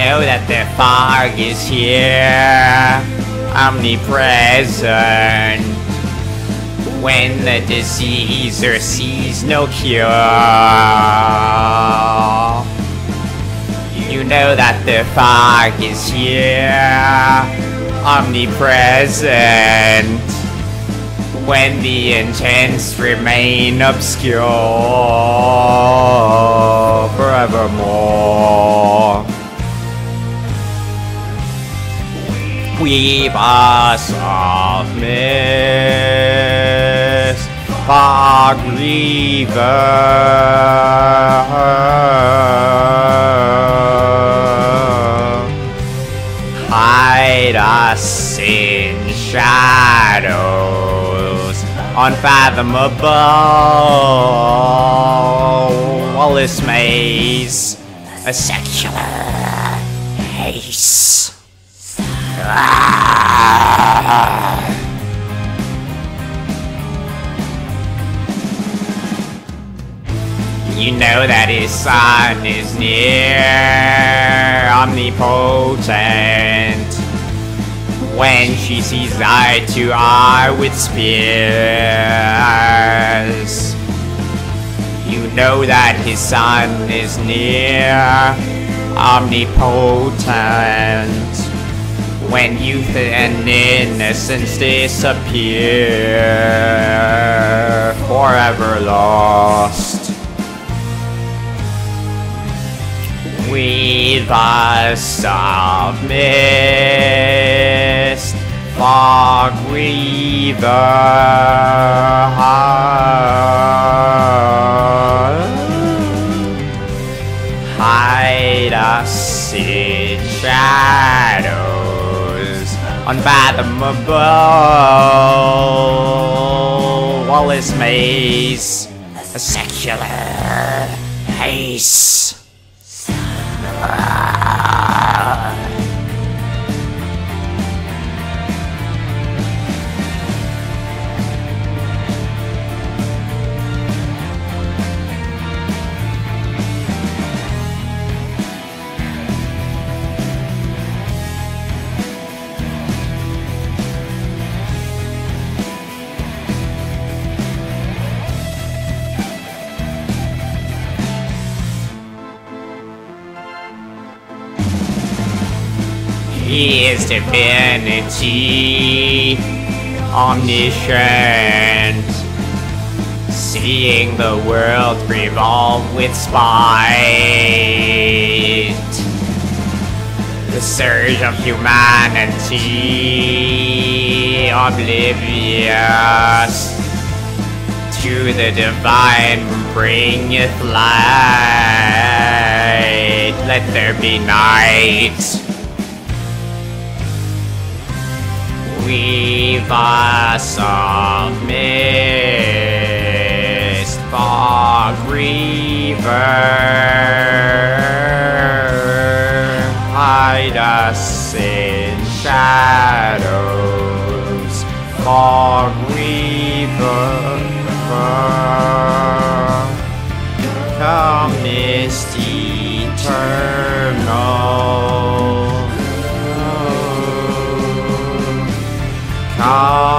know that the fog is here, omnipresent. When the diseaser sees no cure, you know that the fog is here, omnipresent. When the intents remain obscure forevermore. Weave us of mist, fog river. Hide us in shadows unfathomable. Wallace maze, a secular haze. You know that his son is near, omnipotent. When she sees eye to eye with spears, you know that his son is near, omnipotent. When youth and innocence disappear, forever lost. Weave us of mist, fog weaver. Hide us in shadows unfathomable. Wallace maze, a secular haze. He is divinity, omniscient, seeing the world revolve with spite. The surge of humanity, oblivious to the divine, bringeth light. Let there be night. Weave us of mist, fog river. Hide us in shadows, fog river. Come mist eternal.